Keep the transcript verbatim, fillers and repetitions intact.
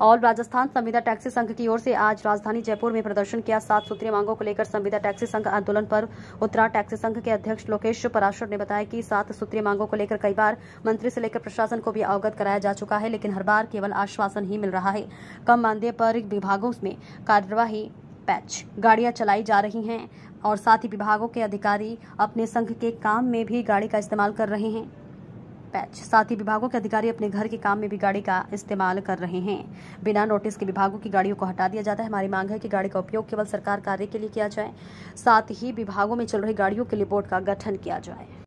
All Rajasthan संविदा taxi संघ की ओर से आज राजधानी जयपुर में प्रदर्शन किया। सात सूत्रीय मांगों को लेकर संविदा टैक्सी संघ आंदोलन पर उतरा। टैक्सी संघ के अध्यक्ष लोकेश पराशर ने बताया कि सात सूत्रीय मांगों को लेकर कई बार मंत्री से लेकर प्रशासन को भी अवगत कराया जा चुका है, लेकिन हर बार केवल आश्वासन ही मिल रहा है। कम मानदेय पर विभागों में कार्यवाही, पैच गाड़ियां चलाई जा रही हैं और साथ ही विभागों के अधिकारी अपने संघ के काम में भी गाड़ी का इस्तेमाल कर रहे हैं। पैच साथ ही विभागों के अधिकारी अपने घर के काम में भी गाड़ी का इस्तेमाल कर रहे हैं। बिना नोटिस के विभागों की गाड़ियों को हटा दिया जाता है। हमारी मांग है कि गाड़ी का उपयोग केवल सरकार कार्य के लिए किया जाए, साथ ही विभागों में चल रही गाड़ियों के लिए बोर्ड का गठन किया जाए।